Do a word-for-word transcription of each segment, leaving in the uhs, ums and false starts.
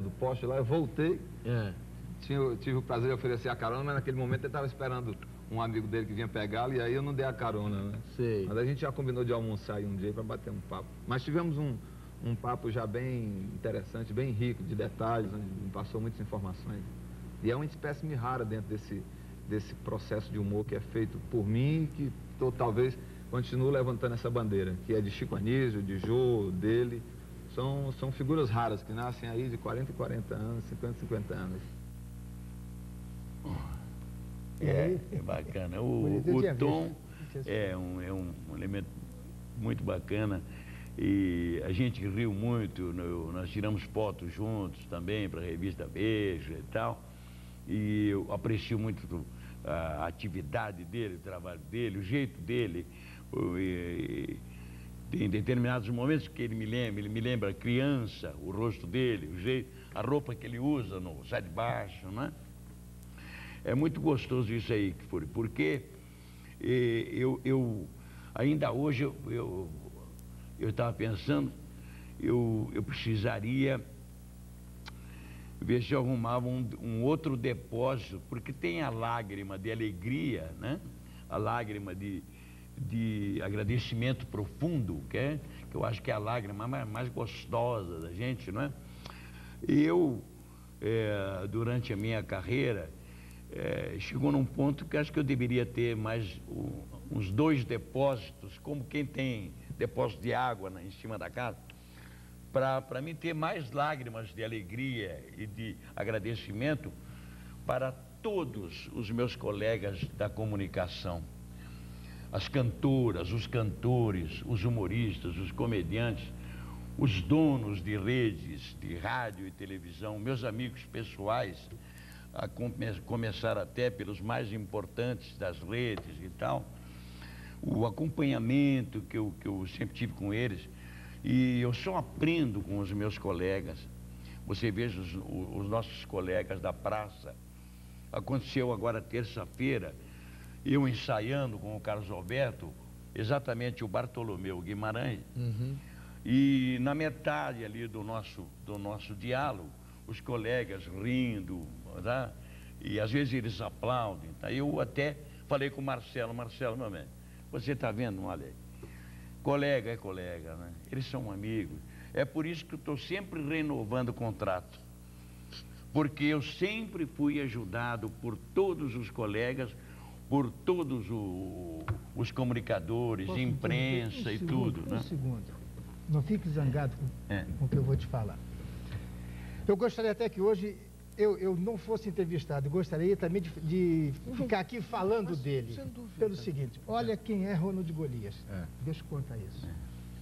do poste lá, eu voltei. É. Tinha, eu tive o prazer de oferecer a carona, mas naquele momento ele estava esperando um amigo dele que vinha pegá-lo e aí eu não dei a carona, né? Sei. Mas a gente já combinou de almoçar aí um dia para bater um papo. Mas tivemos um, um papo já bem interessante, bem rico de detalhes, onde me passou muitas informações. E é uma espécime rara dentro desse, desse processo de humor que é feito por mim, que tô, talvez continuo levantando essa bandeira, que é de Chico Anísio, de Jô, dele. São, são figuras raras que nascem aí de quarenta em quarenta anos, cinquenta em cinquenta anos. É, é bacana. O, o Tom é um, é um elemento muito bacana e a gente riu muito, no, nós tiramos fotos juntos também para a revista Veja e tal, e eu aprecio muito a atividade dele, o trabalho dele, o jeito dele. E, em determinados momentos que ele me lembra, ele me lembra a criança, o rosto dele, o jeito, a roupa que ele usa no sai de baixo, né? É muito gostoso isso aí, porque eu, eu ainda hoje eu eu estava pensando, eu, eu precisaria ver se eu arrumava um, um outro depósito, porque tem a lágrima de alegria, né? A lágrima de de agradecimento profundo, que, é, que eu acho que é a lágrima mais, mais gostosa da gente, não é? E eu, é, durante a minha carreira, é, chegou num ponto que acho que eu deveria ter mais um, uns dois depósitos, como quem tem depósito de água na, em cima da casa, para mim ter mais lágrimas de alegria e de agradecimento para todos os meus colegas da comunicação. As cantoras, os cantores, os humoristas, os comediantes, os donos de redes de rádio e televisão, meus amigos pessoais, a come começar até pelos mais importantes das redes e tal, o acompanhamento que eu, que eu sempre tive com eles, e eu só aprendo com os meus colegas. Você veja os, os nossos colegas da praça. Aconteceu agora terça-feira, eu ensaiando com o Carlos Alberto, exatamente o Bartolomeu Guimarães, uhum. E na metade ali do nosso, do nosso diálogo, os colegas rindo, tá? E às vezes eles aplaudem, tá? Eu até falei com o Marcelo, Marcelo, meu amigo, você está vendo, olha aí, colega é colega, né? Eles são amigos, é por isso que eu estou sempre renovando o contrato, porque eu sempre fui ajudado por todos os colegas, por todos o, os comunicadores, Posso imprensa um e segundo, tudo. Um né? segundo, não fique zangado com, é. com o que eu vou te falar. Eu gostaria até que hoje eu, eu não fosse entrevistado, eu gostaria também de, de ficar aqui falando Mas, dele, dúvida, pelo tá? seguinte, olha é. quem é Ronald Golias, é. deixa eu contar isso. É.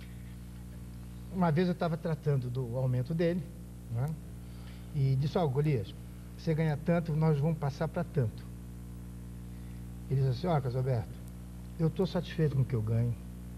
Uma vez eu estava tratando do aumento dele, né? E disse, ó, oh, Golias, você ganha tanto, nós vamos passar para tanto. Ele disse assim, ó, oh, Carlos Alberto, eu estou satisfeito com o que eu ganho,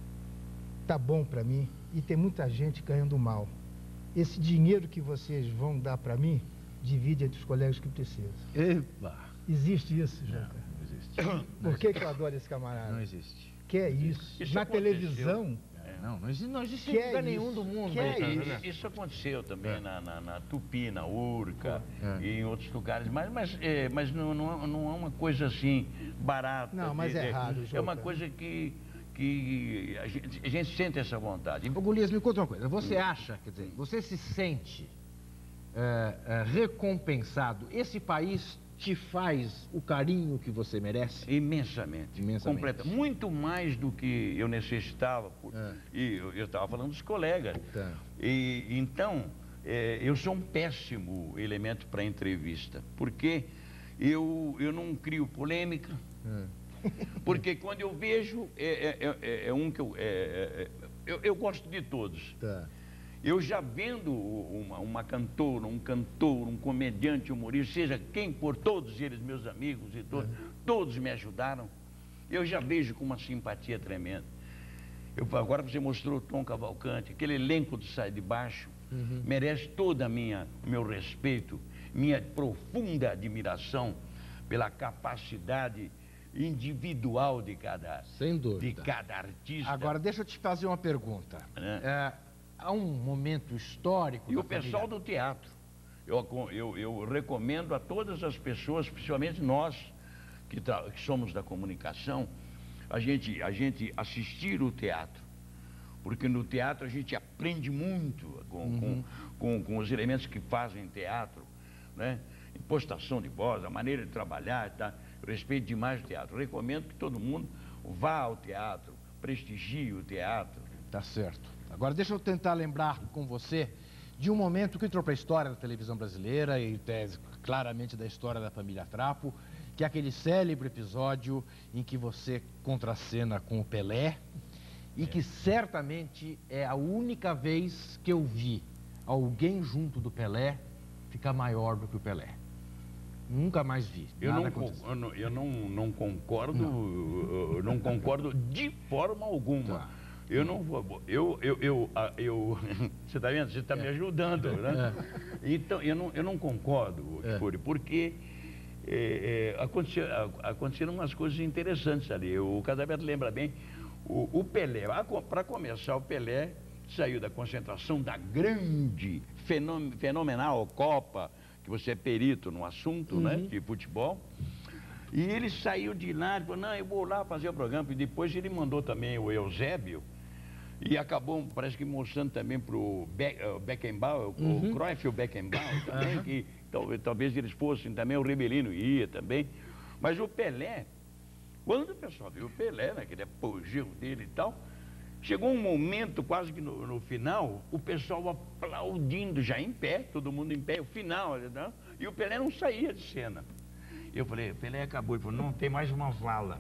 tá bom para mim e tem muita gente ganhando mal. Esse dinheiro que vocês vão dar para mim, divide entre os colegas que precisam. Epa! Existe isso, João? Não, não existe. Por que que eu adoro esse camarada? Não existe. Que é isso? isso Na aconteceu. televisão... Não, não existe, não existe em lugar nenhum do mundo. Que é isso? isso? Isso aconteceu também é. na, na, na Tupi, na Urca é. e em outros lugares, mas, mas, é, mas não, não, não é uma coisa assim barata. Não, mas de, é errado, É uma coisa que, que a, gente, a gente sente essa vontade. Ô, Golias, me conta uma coisa. Você acha, quer dizer, você se sente é, é, recompensado? Esse país te faz o carinho que você merece? Imensamente. Imensamente. Completa. Muito mais do que eu necessitava. Por, é. E eu estava falando dos colegas. Tá. E, então, é, eu sou um péssimo elemento para entrevista. Porque eu, eu não crio polêmica. É. Porque quando eu vejo, é, é, é, é um que eu, é, é, eu... Eu gosto de todos. Tá. Eu já vendo uma, uma cantora, um cantor, um comediante, humorista, seja quem for, todos eles, meus amigos e todos, uhum. todos me ajudaram, eu já vejo com uma simpatia tremenda. Eu, agora você mostrou o Tom Cavalcante, aquele elenco do Sai de Baixo, uhum. merece todo a minha, o meu respeito, minha profunda admiração pela capacidade individual de cada, Sem dúvida. de cada artista. Agora, deixa eu te fazer uma pergunta. É. É, há um momento histórico... E o pessoal do teatro, Eu, eu, eu recomendo a todas as pessoas, principalmente nós que, que somos da comunicação, a gente, a gente assistir o teatro. Porque no teatro a gente aprende muito com, uhum. com, com, com os elementos que fazem teatro, né? Impostação de voz, a maneira de trabalhar, tá? Eu respeito demais o teatro. Eu recomendo que todo mundo vá ao teatro, prestigie o teatro. Tá certo. Agora deixa eu tentar lembrar com você de um momento que entrou para a história da televisão brasileira e tese, claramente da história da família Trapo, que é aquele célebre episódio em que você contracena com o Pelé e que certamente é a única vez que eu vi alguém junto do Pelé ficar maior do que o Pelé. Nunca mais vi. Eu, não, eu, não, eu não, não concordo, não. Eu não concordo de forma alguma. Tá. Eu não vou. Eu, eu, eu, eu, você está vendo? Você está é. me ajudando, né? É. Então, eu não, eu não concordo, é. porque é, é, aconteceu, aconteceram umas coisas interessantes ali. O Casabeto lembra bem. O, o Pelé, para começar, o Pelé saiu da concentração da grande, fenomenal Copa, que você é perito no assunto, uhum. né, de futebol, e ele saiu de lá, ele falou, não, eu vou lá fazer o programa, e depois ele mandou também o Eusébio, e acabou, parece que mostrando também para o Be Beckenbauer, uhum. o Cruyff e o Beckenbauer também, uhum. que talvez, talvez eles fossem também, o Rebelino ia também, mas o Pelé, quando o pessoal viu o Pelé, né, aquele apogeu dele e tal, chegou um momento, quase que no, no final, o pessoal aplaudindo, já em pé, todo mundo em pé, o final, né, e o Pelé não saía de cena. Eu falei, o Pelé acabou, ele falou, não, tem mais uma vala.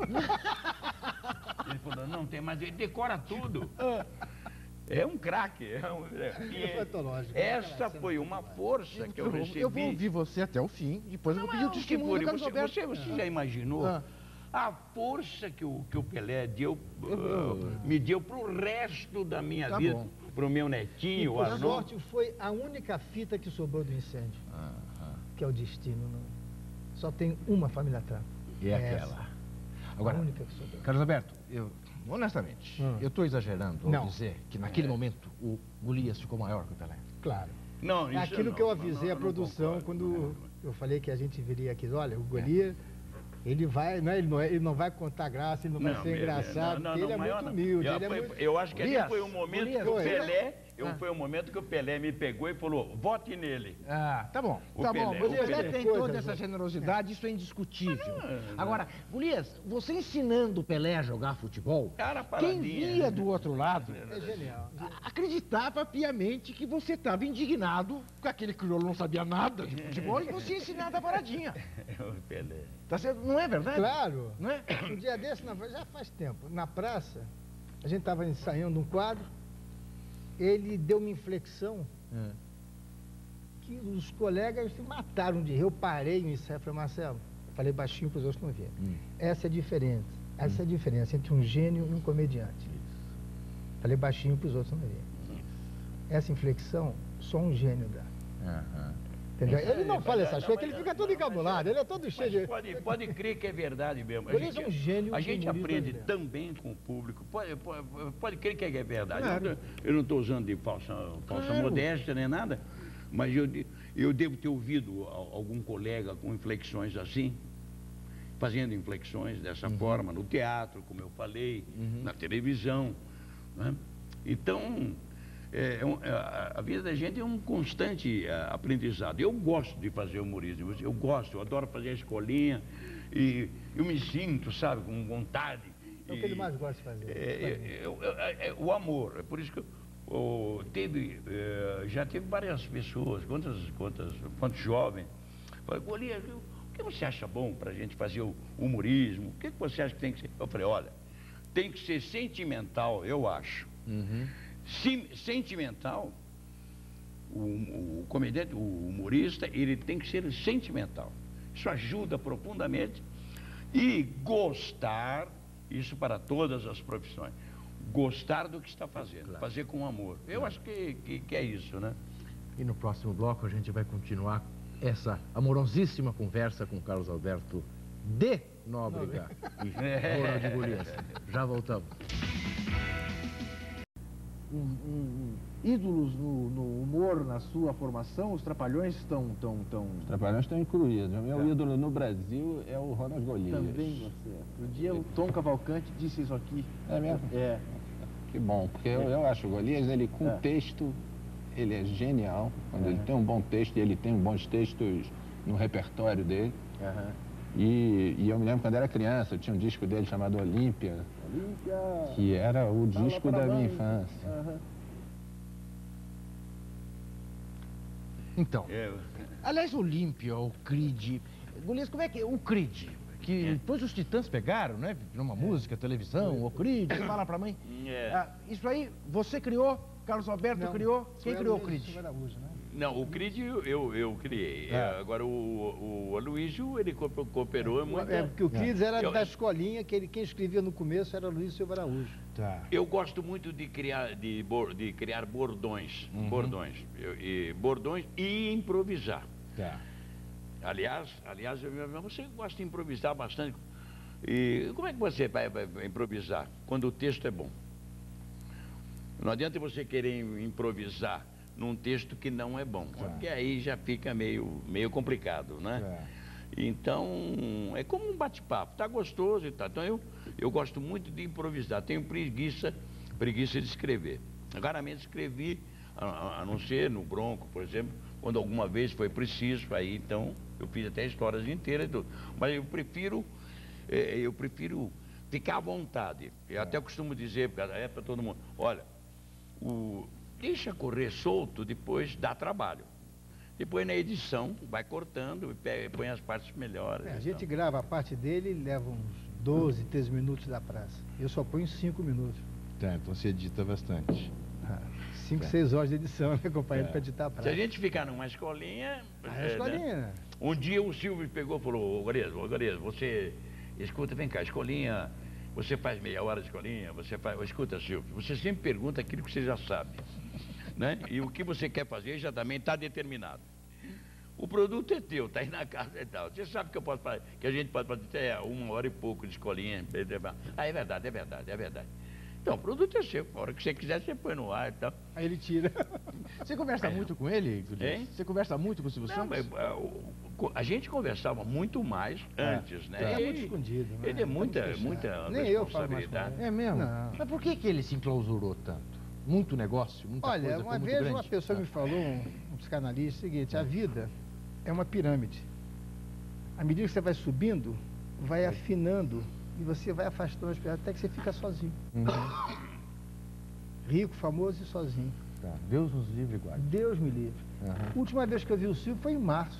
Ele falou, não, tem mais, ele decora tudo. É um craque. É um, é, essa foi uma força que eu recebi. Eu vou ouvir você até o fim, depois eu vou pedir o testemunho do Carlos Alberto. Você, você já imaginou? Ah. A força que o, que o Pelé deu, uh, me deu para o resto da minha tá vida, para o meu netinho, o Arnaldo. A sorte foi a única fita que sobrou do incêndio, ah, ah. que é o destino. Não? Só tem uma família Trapo. E é aquela. Agora, a única que sobrou. Carlos Alberto, eu, honestamente, hum. eu estou exagerando ao não. dizer que naquele é. momento o Golias ficou maior que o Pelé. Claro. Não, isso é aquilo não, que eu avisei não, não, a produção quando eu falei que a gente viria aqui. Olha, o Golias... É. Ele, vai, não, ele, não, ele não vai contar graça, ele não, não vai ser meu, engraçado, não, não, porque não, ele é muito humilde. Eu, ele foi, é muito... eu acho que Golias, ali foi um momento Golias, que o Pelé, eu, ah. foi um momento que o Pelé me pegou e falou, vote nele. Ah, tá bom, o tá Pelé, bom. Você Pelé tem coisa, toda essa generosidade, é. isso é indiscutível. Não, Agora, Golias, você ensinando o Pelé a jogar futebol, Cara, quem via do outro lado é genial. acreditava piamente que você estava indignado, porque aquele crioulo não sabia nada de futebol e você ensinava a paradinha. O Pelé. Tá certo? Não é verdade? Claro. Não é? Um dia desse, já faz tempo, na praça, a gente estava ensaiando um quadro, ele deu uma inflexão é. que os colegas se mataram de rir. Eu parei o ensaio e falei, Marcelo, falei baixinho para os outros não verem. Hum. Essa é a diferença. Essa hum. é a diferença entre um gênio e um comediante. Isso. Falei baixinho para os outros não verem. Hum. Essa inflexão, só um gênio dá. Aham. Entendeu? Ele não fala essas coisas, ele fica todo encabulado, ele é todo cheio de... Pode, pode crer que é verdade mesmo. A gente, é um gênio. A gente aprende também com o público, pode, pode, pode crer que é verdade. Claro. Eu não estou usando de falsa, falsa claro. modéstia nem nada, mas eu, eu devo ter ouvido algum colega com inflexões assim, fazendo inflexões dessa uhum. forma, no teatro, como eu falei, uhum. na televisão. Né? Então... É, é, a vida da gente é um constante é, aprendizado. Eu gosto de fazer humorismo, eu gosto, eu adoro fazer a escolinha e eu me sinto, sabe, com vontade. É o que ele mais gosta de fazer. É, é, é, é, o amor, é por isso que eu, teve, é, já teve várias pessoas, quantas, quantas, quantos jovens, falaram, Golias, o que você acha bom para a gente fazer o humorismo? O que você acha que tem que ser? Eu falei, olha, tem que ser sentimental, eu acho. Uhum. Sim, sentimental, o, o comediante, o humorista, ele tem que ser sentimental. Isso ajuda profundamente. E gostar, isso para todas as profissões, gostar do que está fazendo, claro. Fazer com amor. Eu claro. acho que, que, que é isso, né? E no próximo bloco a gente vai continuar essa amorosíssima conversa com Carlos Alberto de Nóbrega e Ronald de Golias. Já voltamos. Um, um, um ídolos no, no humor, na sua formação? Os Trapalhões estão... Tão, tão... Os Trapalhões estão incluídos. O meu Tá. ídolo no Brasil é o Ronald Golias. Também você. Um dia o Tom Cavalcante disse isso aqui. É mesmo? É. Que bom, porque eu, eu acho o Golias, ele com É. texto, ele é genial. Quando É. ele tem um bom texto, e ele tem bons textos no repertório dele. Aham. E, e eu me lembro quando era criança, eu tinha um disco dele chamado Olímpia, Olímpia. que era o Fala disco pra da minha mãe. infância. Aham. Então, É, aliás, Olímpia, o Creed... Golias, como é que... O Creed, que depois os Titãs pegaram, né? Numa música, televisão, o Creed, fala pra mãe. é. Ah, isso aí, você criou? Carlos Alberto Não, criou? Quem foi criou o Aloysio Creed? Silva Araújo, né? Não, o Creed eu, eu, eu criei. É. É, agora o, o Aloysio, ele co- cooperou muito. É, porque o Creed era Eu- da escolinha, que ele, quem escrevia no começo era Luiz Silva Araújo. Tá. Eu gosto muito de criar, de, bor- de criar bordões, Uhum. bordões, eu- e, bordões e improvisar. Tá. Aliás, aliás, eu, eu- você gosta de improvisar bastante. E como é que você vai, vai- vai improvisar quando o texto é bom? Não adianta você querer improvisar num texto que não é bom, Tá. porque aí já fica meio, meio complicado, né? Tá. Então, é como um bate-papo, tá gostoso e tal. Então, eu, eu gosto muito de improvisar, tenho preguiça, preguiça de escrever. Raramente escrevi, a, a- a não ser no Bronco, por exemplo, quando alguma vez foi preciso, aí então eu fiz até histórias inteiras e tudo. Mas eu prefiro, eh, eu prefiro ficar à vontade. Eu até costumo dizer, porque é para todo mundo, olha, o, deixa correr solto, depois dá trabalho. Depois na edição, vai cortando e pega, põe as partes melhores. É, a e gente tal. grava a parte dele e leva uns doze, treze minutos da praça. Eu só ponho cinco minutos. Tá, então você edita bastante. cinco, seis horas de edição, né, companheiro, É. para editar a Se praça. a gente ficar numa escolinha... Ah, é, é a escolinha, né? né? Um dia o Silvio pegou e falou, ô Garias, ô Garias, você... Escuta, vem cá, escolinha... Você faz meia hora de escolinha, você faz... Escuta, Silvio, você sempre pergunta aquilo que você já sabe. Né? E o que você quer fazer já também está determinado. O produto é teu, está aí na casa e tal. Você sabe que eu posso fazer, que a gente pode fazer até uma hora e pouco de escolinha. Ah, é verdade, é verdade, é verdade. Então, o produto é seu. A hora que você quiser, você põe no ar e tal. Aí ele tira. Você conversa muito com ele, Golias? Hein? Você conversa muito com o Silvio Não, Santos? mas, ah, o- a gente conversava muito mais antes, né? Ele é E- muito escondido, né? Ele é Tá muita, muito fechado. muita Nem eu falo mais com responsabilidade. ele. É mesmo? Não. Mas por que, que ele se enclausurou tanto? Muito negócio, muita Olha, coisa, uma foi muito vez grande. uma pessoa me falou, um, um psicanalista, o seguinte, a vida é uma pirâmide. À medida que você vai subindo, vai afinando e você vai afastando as pessoas até que você fica sozinho. Uhum. Rico, famoso e sozinho. Tá. Deus nos livre e guarde. Deus me livre. Uhum. A última vez que eu vi o Silvio foi em março.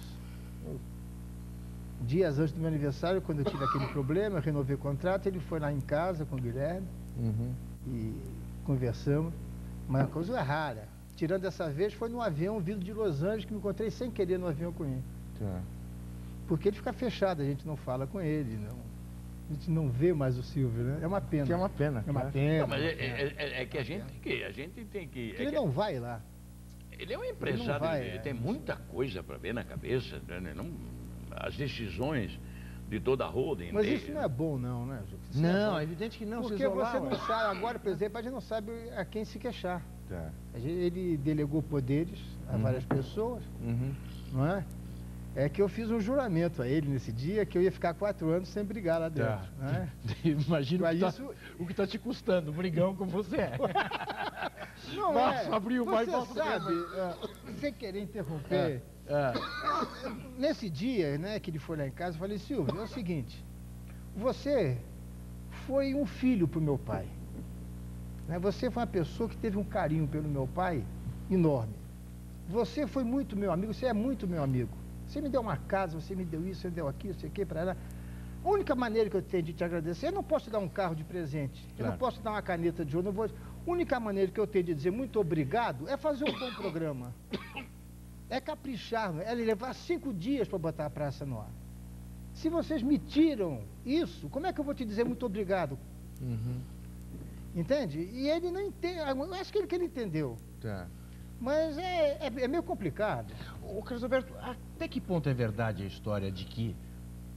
Dias antes do meu aniversário, quando eu tive aquele problema, eu renovei o contrato, ele foi lá em casa com o Guilherme Uhum. e conversamos. Mas uma coisa rara. Tirando dessa vez, foi num avião vindo de Los Angeles, que me encontrei sem querer no avião com ele. Tá. Porque ele fica fechado, a gente não fala com ele, não. A gente não vê mais o Silvio, né? É uma pena. Que é uma pena. É uma claro. pena. Não, mas é, uma pena. é- é- é que a gente tem que... A gente tem que é Ele que- não vai lá. Ele é um empresário, vai, ele é. tem muita coisa para ver na cabeça. Né? Não, as decisões de toda a holding. Mas dele, isso não é bom, não, né, Ju? Isso Não, bom. é evidente que não. se Porque isolar, você ué. não sabe, agora, por exemplo, a gente não sabe a quem se queixar. Tá. A gente- Ele delegou poderes a Uhum. várias pessoas, Uhum. não é? É que eu fiz um juramento a ele nesse dia que eu ia ficar quatro anos sem brigar lá dentro. Tá. Né? Imagina o Mas que, tá, isso- o que tá te custando, um brigão como você é. Não Nossa, é. abriu, vai e Você volta sabe, é, sem querer interromper, É. nesse dia, né, que ele foi lá em casa, eu falei, Silvio, é o seguinte, você foi um filho para o meu pai. Né? Você foi uma pessoa que teve um carinho pelo meu pai enorme. Você foi muito meu amigo, você é muito meu amigo. Você me deu uma casa, você me deu isso, você me deu aquilo, sei o que, para lá. A única maneira que eu tenho de te agradecer, eu não posso te dar um carro de presente, eu Claro. não posso te dar uma caneta de ouro, não vou... A única maneira que eu tenho de dizer muito obrigado é fazer um bom programa. É caprichar, é levar cinco dias para botar a praça no ar. Se vocês me tiram isso, como é que eu vou te dizer muito obrigado? Uhum. Entende? E ele não entende, eu acho que ele, que ele entendeu. Tá. Mas é, é, é meio complicado. Ô, Carlos Alberto, até que ponto é verdade a história de que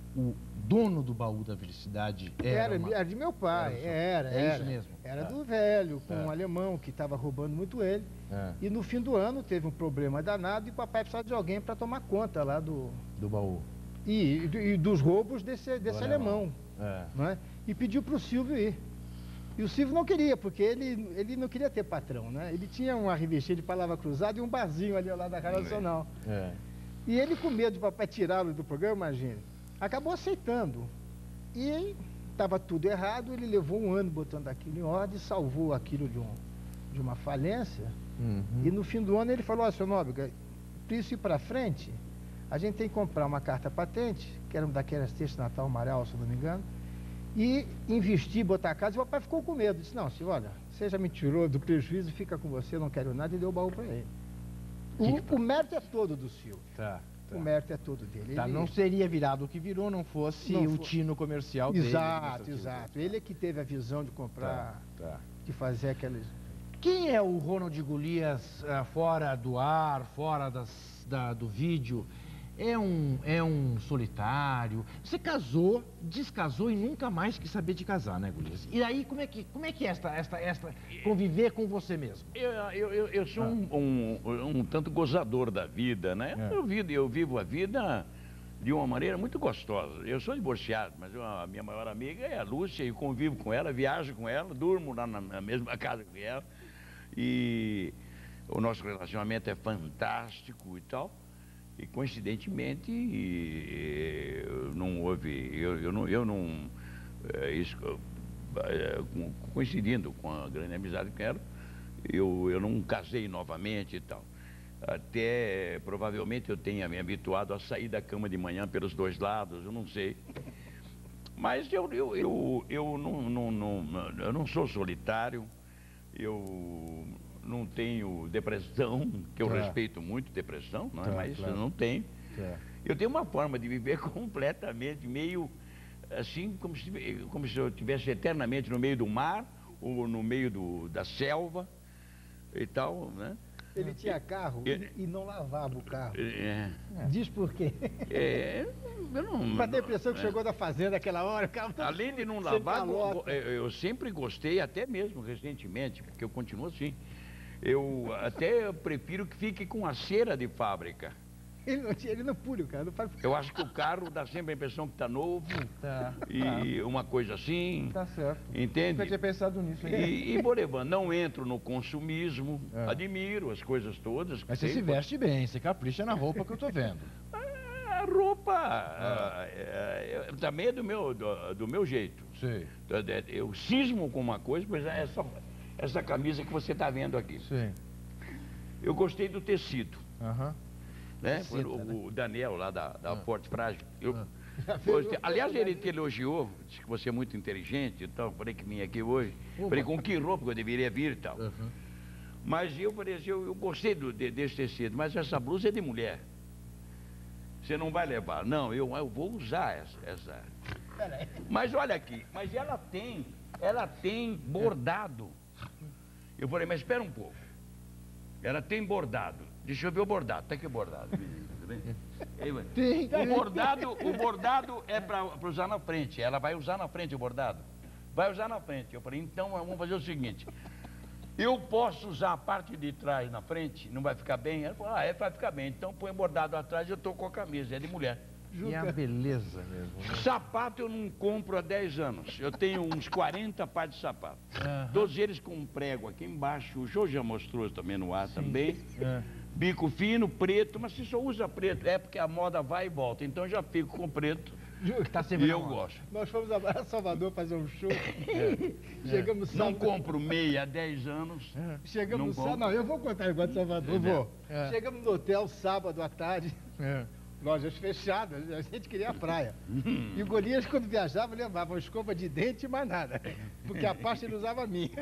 o dono do baú da felicidade era... Era, uma... era de meu pai, era, era. É era. isso mesmo. Era É. do velho, com É. um alemão que estava roubando muito ele. É. E no fim do ano teve um problema danado e o papai precisava de alguém para tomar conta lá do... Do baú. E, e, e dos roubos desse, desse alemão. alemão. É. Não é? E pediu para o Silvio ir. E o Silvio não queria, porque ele, ele não queria ter patrão, né? Ele tinha uma revistinha de palavra cruzada e um barzinho ali ao lado da Rádio Nacional. É. E ele, com medo de papai tirá-lo do programa, imagine, acabou aceitando. E estava tudo errado, ele levou um ano botando aquilo em ordem, salvou aquilo de, um, de uma falência. Uhum. E no fim do ano ele falou, ó, seu Nóbrega, para isso ir para frente, a gente tem que comprar uma carta patente, que era daquelas textos de Natal Amaral, se não me engano, e investir, botar a casa. E o papai ficou com medo, disse, não, senhor, olha, você já me tirou do prejuízo, fica com você, eu não quero nada, e deu o baú para ele. O, o mérito é todo do Silvio. Tá, tá. O mérito é todo dele. Tá, Ele- não seria virado o que virou, não fosse Não o fo- tino comercial dele. Exato, administrativo. exato. Ele é que teve a visão de comprar, Tá, tá. de fazer aqueles... Quem é o Ronald Golias ah, fora do ar, fora das, da, do vídeo? É um, é um solitário? Você casou, descasou e nunca mais quis saber de casar, né, Golias? E aí, como é que, como é, que é esta, esta, esta conviver com você mesmo? Eu, eu, eu, eu sou um, um, um tanto gozador da vida, né? É. Eu, vivo, eu vivo a vida de uma maneira muito gostosa. Eu sou divorciado, mas eu- a minha maior amiga é a Lúcia, eu convivo com ela, viajo com ela, durmo lá na, na mesma casa que ela. E o nosso relacionamento é fantástico e tal. E coincidentemente, e, eu não houve, eu, eu não, eu não é, isso, é, com- coincidindo com a grande amizade com ela, eu, eu não casei novamente e tal. Até provavelmente eu tenha me habituado a sair da cama de manhã pelos dois lados, eu não sei. Mas eu, eu, eu, eu, não, não, não, eu não sou solitário, eu não tenho depressão, que eu Tá. respeito muito depressão, não é? Tá, Mas claro. eu não tenho. Tá. Eu tenho uma forma de viver completamente, meio assim, como se, como se eu estivesse eternamente no meio do mar, ou no meio do, da selva e tal, né? Ele tinha carro É. e, e não lavava o carro. É, Diz por quê? é, eu não... Para ter a impressão que é. chegou da fazenda aquela hora, o carro tá Além de não sem lavar, calota. eu, eu sempre gostei, até mesmo recentemente, porque eu continuo assim. Eu até prefiro que fique com a cera de fábrica. Ele não, tinha, ele não pule o carro, não faz... Eu acho que o carro dá sempre a impressão que está novo Tá, e uma coisa assim, tá certo. entende? Nunca tinha pensado nisso. hein? E, e Borevan, não entro no consumismo, É. admiro as coisas todas. Mas você sei, se veste bem, você capricha na roupa que eu tô vendo. A roupa ah, é, é, também é do meu, do, do meu jeito. Sei, Eu cismo com uma coisa, pois é essa, essa camisa que você está vendo aqui. sei. Eu gostei do tecido. Aham. Né? Seda, o, né? o Daniel lá da, da Ah. Forte Frágil. Eu, Ah. gostei. Aliás, ele te elogiou, disse que você é muito inteligente e tal. Falei que vim aqui hoje. Oba. Falei com que roupa que eu deveria vir e tal. Aham. Mas eu falei assim, eu, eu gostei do, de- desse tecido, mas essa blusa é de mulher. Você não vai levar. Não, eu, eu vou usar essa, essa. Mas olha aqui, mas ela tem, ela tem bordado. Eu falei, mas espera um pouco. Ela tem bordado. Deixa eu ver o bordado. Tá aqui o bordado. menino, tudo bem? Ei, mãe. Tem, O bordado, o bordado é para usar na frente. Ela vai usar na frente o bordado. Vai usar na frente. Eu falei, então vamos fazer o seguinte. Eu posso usar a parte de trás na frente, não vai ficar bem? Ela falou, ah, é, vai ficar bem. Então põe bordado atrás e eu tô com a camisa, é de mulher. E a beleza mesmo. Né? Sapato eu não compro há dez anos. Eu tenho uns quarenta pares de sapato. Aham. Todos eles com um prego aqui embaixo. O Jô já mostrou também no ar também. É. Bico fino, preto, mas se só usa preto, é porque a moda vai e volta. Então eu já fico com preto Tá sempre e na eu moda. gosto. Nós fomos a Salvador fazer um show. Chegamos Não sábado. compro meia há dez anos. Chegamos Não sábado. compro. Não, eu vou contar igual de Salvador. Eu vou. É. Chegamos no hotel sábado à tarde. É. Lojas fechadas, a gente queria a praia. E o Golias, quando viajava, levava uma escova de dente e mais nada. Porque a pasta ele usava a minha.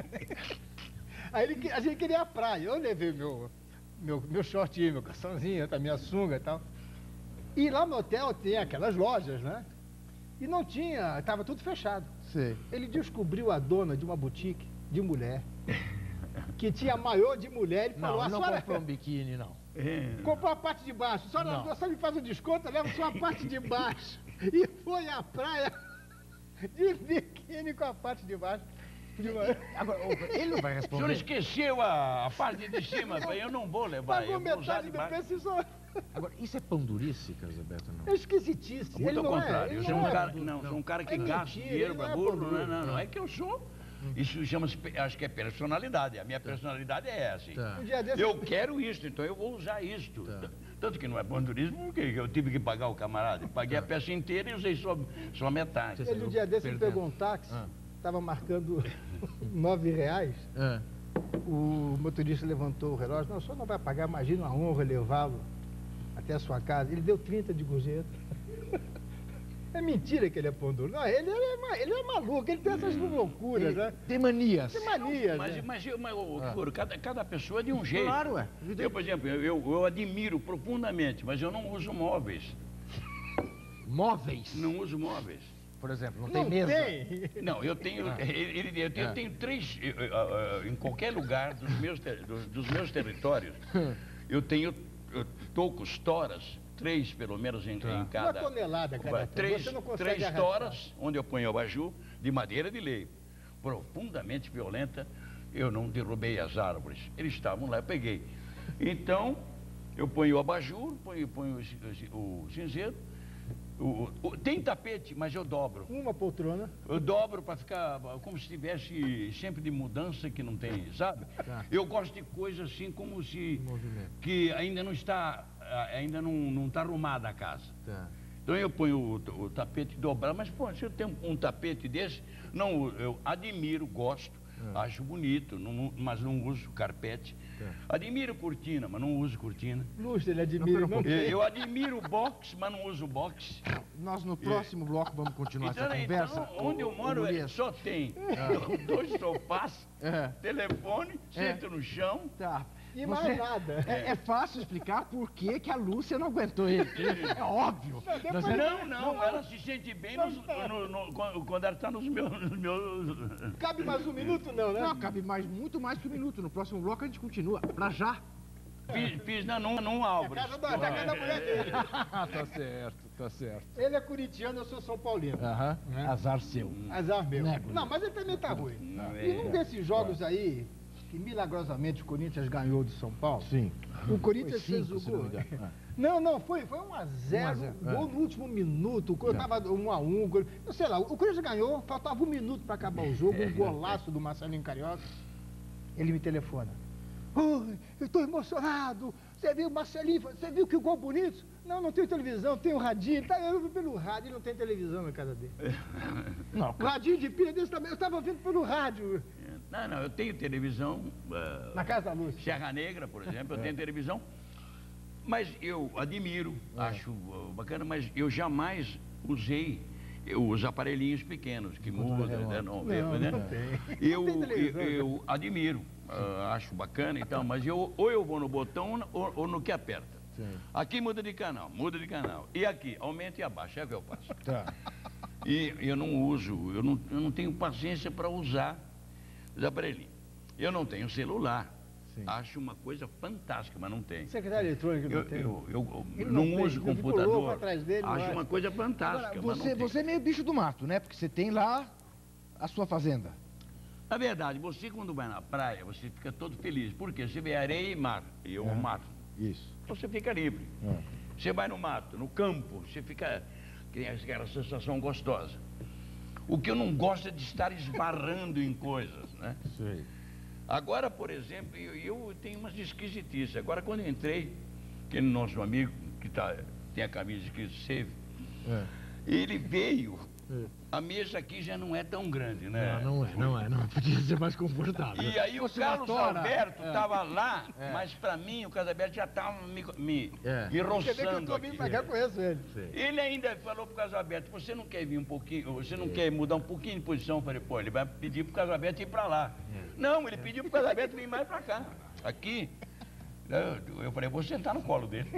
Aí ele, a gente queria a praia. Eu levei meu, meu, meu shortinho, meu calçãozinho, a minha sunga e tal. E lá no hotel tem aquelas lojas, né? E não tinha, estava tudo fechado. Sei. Ele descobriu a dona de uma boutique de mulher, que tinha maiô de mulher e falou, Não, a não senhora... comprou um biquíni, não. É. Comprou a parte de baixo. Só, não. Só me faz um desconto, leva só a parte de baixo. E foi à praia de biquíni com a parte de baixo. De uma... Agora, ele não vai responder. O senhor esqueceu a, a parte de cima, eu não vou levar. Pagou eu vou usar metade de do baixo. preço só. Agora, isso é pão durice, Carlos Alberto, não? É esquisitice. Muito ele ao não contrário. É, eu ele sou um não cara, é, não, sou um cara que é gasta mentira, dinheiro ele para não é burro. pão Não, duro. não, não. É que eu sou. Isso chama-se, acho que é personalidade. A minha personalidade é essa. Tá. Um dia desse- Eu quero isto, então eu vou usar isto. Tá. Tanto que não é bandurismo, porque eu tive que pagar o camarada. Paguei a peça inteira e usei só, só metade. Ele um dia desse ele pegou um táxi, Ah. estava marcando nove reais. É. O motorista levantou o relógio. Não, o senhor não vai pagar, imagina uma honra levá-lo até a sua casa. Ele deu trinta de gorjeta. É mentira que ele é pão duro. Não, ele, ele, é, ma- ele é maluco, ele tem essas loucuras, né? Tem manias. Tem manias, Mas, né? mas, eu, mas ô, Furo, cada, cada pessoa é de um jeito. Claro, é. Eu, por exemplo, eu, eu, eu admiro profundamente, mas eu não uso móveis. Móveis. Não uso móveis. Por exemplo, não tem Não mesa. tem. Não, eu tenho, ele, ele- eu, tenho eu Ah. tenho três, eu, eu, eu, em qualquer lugar dos meus, ter- dos, dos meus territórios, eu tenho eu, tocos, toras, três pelo menos em, em cada... Uma tonelada cada toco. Três, Você não consegue três arrastar. toras, onde eu ponho o abajur, de madeira de lei. Profundamente violenta, eu não derrubei as árvores. Eles estavam lá, eu peguei. Então, eu ponho o abajur, ponho, ponho o, o cinzeiro. O, o- tem tapete, mas eu dobro. Uma poltrona. Eu dobro para ficar como se estivesse sempre de mudança que não tem, sabe? Tá. Eu gosto de coisas assim como se Movimento. que ainda não está ainda não não está arrumada a casa. Tá. Então eu ponho o, o tapete dobrado, mas pô, se eu tenho um tapete desse, não, eu admiro, gosto, acho bonito, não- não- mas não uso carpete. Admiro cortina, mas não uso cortina. Lustre, ele admira. Não, Não, Eu, tem. eu admiro box, mas não uso box. Nós no próximo bloco vamos continuar Então, essa conversa. então, onde eu O- o moro é- Urias. só tem dois sofás, É. telefone, É. sento no chão. Tá. E mais nada. É, é fácil explicar por que, que a Lúcia não aguentou ele. É óbvio. depois- Nós- Não, não, ela se sente bem nos- no- no- quando quando ela está nos meus, nos meus... Cabe mais um minuto, não, né? Não, cabe mais, muito mais que um minuto. No próximo bloco a gente continua. Pra já. Fiz, fiz na, num, num Álvares. casa da- da casa da mulher dele. tá certo, tá certo. Ele é curitiano, eu sou São Paulino. Aham. Azar seu. Azar meu. Nego. Não, mas ele também tá ruim. Não, E num é. desses jogos aí, que milagrosamente o Corinthians ganhou do São Paulo, Sim. o Corinthians Foi fez cinco, o se não gol. me engano. Ah. Não, não, foi, foi um a zero, um a zero, gol é. no último minuto, o Corinthians tava um a um, gol- eu sei lá, o Corinthians ganhou, faltava um minuto para acabar o jogo, um golaço do Marcelinho Carioca, ele me telefona, oi, eu estou emocionado, você viu o Marcelinho, você viu que gol bonito? Não, não tenho televisão, tenho radinho, tá, eu vi pelo rádio, não tem televisão na casa dele. Não, O radinho de pilha desse tamanho, eu estava ouvindo pelo rádio, Não, não, eu tenho televisão, ah, na casa da Luz. Serra Negra, por exemplo, eu tenho televisão, mas eu admiro, acho ah, bacana, mas eu jamais usei os aparelhinhos pequenos que mudam, né? Não, Não, né? não tem. Eu, Não tem eu, televisão. eu admiro, ah, acho bacana e tal, mas eu, ou eu vou no botão ou, ou no que aperta. Aqui muda de canal, muda de canal. E aqui, aumenta e abaixa, é o que eu faço. Tá. E eu não uso, eu não, eu não tenho paciência para usar os aparelhinhos. Eu não tenho celular. Sim. Acho uma coisa fantástica, mas não tenho. Secretário eletrônico não Eu, tem. eu, eu- Ele não, não tem, uso eu fico computador. louco atrás dele, não acho acho. uma coisa fantástica, Agora, mas você, não tenho. você é meio bicho do mato, né? Porque você tem lá a sua fazenda. Na verdade, você quando vai na praia, você fica todo feliz. Por quê? Você vê areia e mar. E eu É. mato. Isso. Você fica livre. É. Você vai no mato, no campo, você fica... Tem aquela sensação gostosa. O que eu não gosto é de estar esbarrando em coisas, né? Sei. Agora, por exemplo, eu, eu tenho umas esquisitices. Agora, quando eu entrei, aquele nosso amigo que tá, tem a camisa escrito Save, É. ele veio, É. a mesa aqui já não é tão grande, né? Não, não é, não é. Não podia ser mais confortável. E aí o Fosse uma Carlos tora. Alberto É. estava lá, É. mas para mim o Carlos Alberto já estava me, me, É. me Quer ver que eu roçando tô vindo aqui. pra cá, eu conheço ele. Ele ainda falou pro Carlos Alberto, você não quer vir um pouquinho, você não quer mudar um pouquinho de posição? Eu falei, pô, ele vai pedir pro Carlos Alberto ir para lá. Não, ele pediu pro Carlos Alberto vir mais para cá, aqui. Eu, eu falei, vou sentar no colo dele.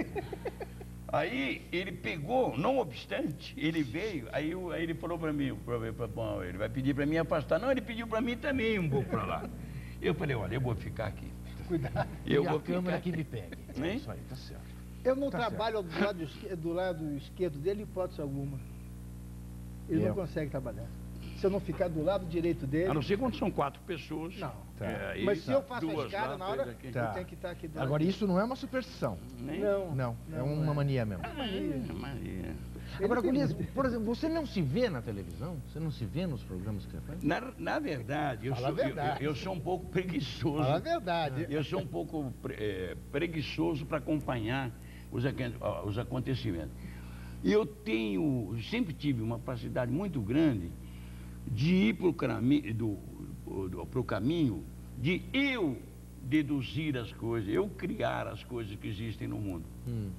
Aí ele pegou, não obstante, ele veio, aí, eu- aí ele falou para mim, pra, pra, pra, ele vai pedir para mim afastar. Não, ele pediu para mim também um pouco para lá. Eu falei, olha, eu vou ficar aqui. Cuidado. Eu e vou a câmera ficar... que me pegue. É Hein? isso aí, tá certo. Eu não Tá trabalho do lado, esquerdo, do lado esquerdo dele, hipótese alguma. Ele Eu. não consegue trabalhar. Se eu não ficar do lado direito dele... A não ser quando são quatro pessoas. Não. Tá. É, aí Mas se tá eu faço a duas escada, lá, na hora, três aqui. eu Tá. tenho que estar aqui do lado. Agora, isso não é uma superstição. Nem- Não. Não, é Não, uma não é. mania mesmo. É, Maria. Agora, tem Golias, muito. por exemplo, você não se vê na televisão? Você não se vê nos programas que você faz? Na, na verdade, eu Fala sou, a verdade. Eu, eu sou um pouco preguiçoso. Fala a verdade. Eu sou um pouco pre- eh, preguiçoso para acompanhar os, aqu- ó, os acontecimentos. E eu tenho, sempre tive uma facilidade muito grande de ir para o caminho, do, do, pro caminho de eu deduzir as coisas, eu criar as coisas que existem no mundo. Hum.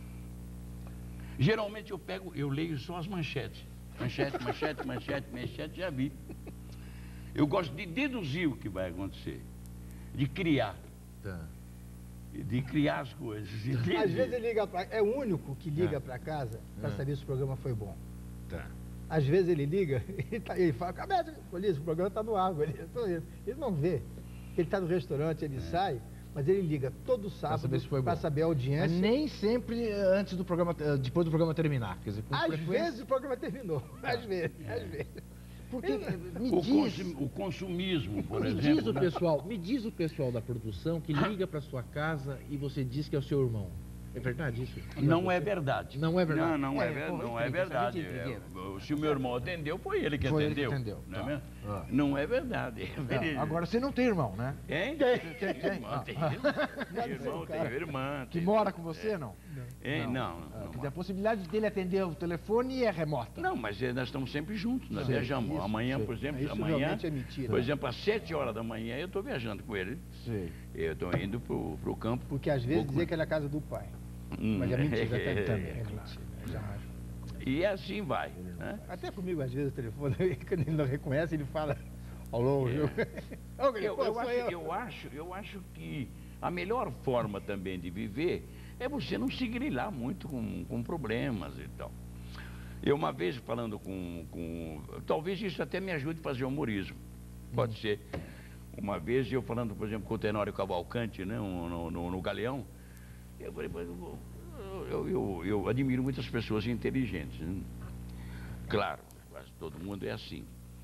Geralmente eu pego, eu leio só as manchetes. Manchete, manchete, manchete, manchete, já vi. Eu gosto de deduzir o que vai acontecer, de criar, Tá. de criar as coisas. Às entende? vezes ele liga pra... É o único que liga É. para casa para É. saber se o programa foi bom. Tá. Às vezes ele liga e tá, ele fala, cabeça, Golias, o programa está no ar, Golias. Eu tô indo. Ele não vê. Ele está no restaurante, ele sai, mas ele liga todo sábado saber se foi para bom. saber a Mas audiência. nem sempre eh, antes do programa, eh, depois do programa terminar. Quer dizer, com Às frequência- vezes o programa terminou. Às vezes, às vezes. Porque, eh, me O, diz, consum- o consumismo, por me diz exemplo. o né? pessoal, me diz o pessoal da produção que liga para sua casa e você diz que é o seu irmão. É verdade isso? Não é verdade. Não é verdade? Não, não é, É, ver- pô, não é explica, se a gente verdade. entender. É, se o meu irmão atendeu, foi ele que Foi ele que atendeu. atendeu, Não, é tá. mesmo? Ah. Não é verdade. É Não, verídico. agora você não tem irmão, né? Hein? Tem, tem. Irmão, Ah. tem irmão, irmão, tem irmã. Que tem- mora com você, não? Hein? Não, Ah, não. quer dizer, a possibilidade dele atender o telefone é remota. Não, mas eh, nós estamos sempre juntos, nós Sei, viajamos. isso, amanhã, sei. por exemplo, Isso amanhã, realmente é mentira. por exemplo, às sete horas da manhã eu estou viajando com ele. Sei. Eu estou indo pro, pro campo. Porque às vezes Pouco dizer mais. que é na casa do pai. Hum, Mas é mentira também. é, também. é, É mentira. Jamais. E assim vai. Né? Até comigo, às vezes, o telefone, quando ele não reconhece, ele fala, alô, viu? Ô, Golias, Eu, pô, eu, sou acho, eu. eu, acho, eu acho que a melhor forma também de viver é você não se grilar muito com, com problemas e tal. Eu uma vez falando com, com... Talvez isso até me ajude a fazer humorismo. Pode Hum. ser. Uma vez eu falando, por exemplo, com o Tenório Cavalcante, né, um, no, no, no Galeão, eu falei, "Mas eu, eu, eu, eu admiro muitas pessoas inteligentes. Né? Claro, quase todo mundo é assim.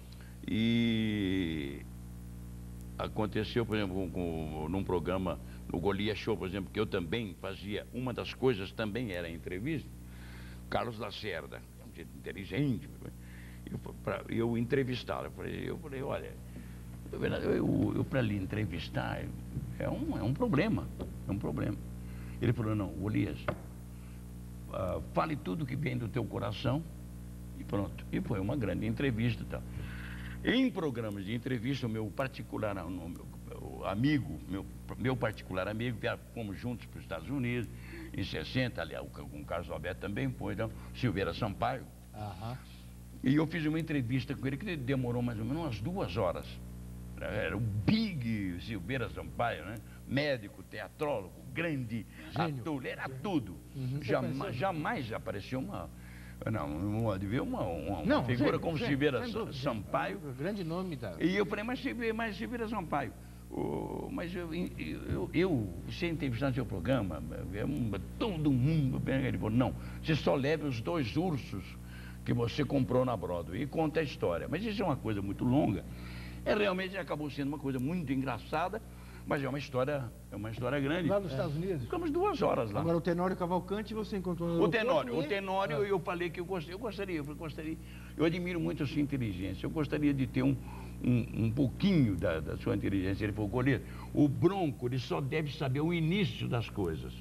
E aconteceu, por exemplo, com, com, num programa, no Golias Show, por exemplo, que eu também fazia, uma das coisas também era entrevista, Carlos Lacerda, um jeito inteligente, eu, pra, eu entrevistá-lo, eu falei, eu falei, olha, eu, eu, eu para lhe entrevistar é um, é um problema, é um problema. Ele falou, não, Golias, uh, fale tudo que vem do teu coração e pronto. E foi uma grande entrevista e tal. Em programas de entrevista, o meu particular o meu amigo, meu, meu particular amigo, fomos juntos para os Estados Unidos, em sessenta, aliás, com o Carlos Alberto também foi, então, Silveira Sampaio. Aham. E eu fiz uma entrevista com ele que demorou mais ou menos umas duas horas. Era o Big Silveira Sampaio, né? Médico, teatrólogo, grande Gênio. ator, era tudo. Uhum. Jama, jamais apareceu uma... Não, uma, de ver uma, uma, uma Não, figura sim, como sim, Silveira sem Sa- dúvida. Sampaio. O grande nome da... E eu falei, mas Silveira, mas Silveira Sampaio, o, mas eu, eu, eu, você entrevistar no seu programa, é um, todo mundo... Ele falou, não, você só leva os dois ursos que você comprou na Broadway e conta a história. Mas isso é uma coisa muito longa. É, realmente acabou sendo uma coisa muito engraçada, mas é uma história, é uma história grande. Lá nos Estados Unidos? Ficamos duas horas lá. Agora, o Tenório Cavalcante você encontrou no O aeroporto Tenório, o e- Tenório, Ah. eu falei que eu gostaria, eu gostaria, eu gostaria, eu admiro muito a sua inteligência, eu gostaria de ter um, um, um pouquinho da, da sua inteligência. Ele falou, Golias, o Bronco, ele só deve saber o início das coisas,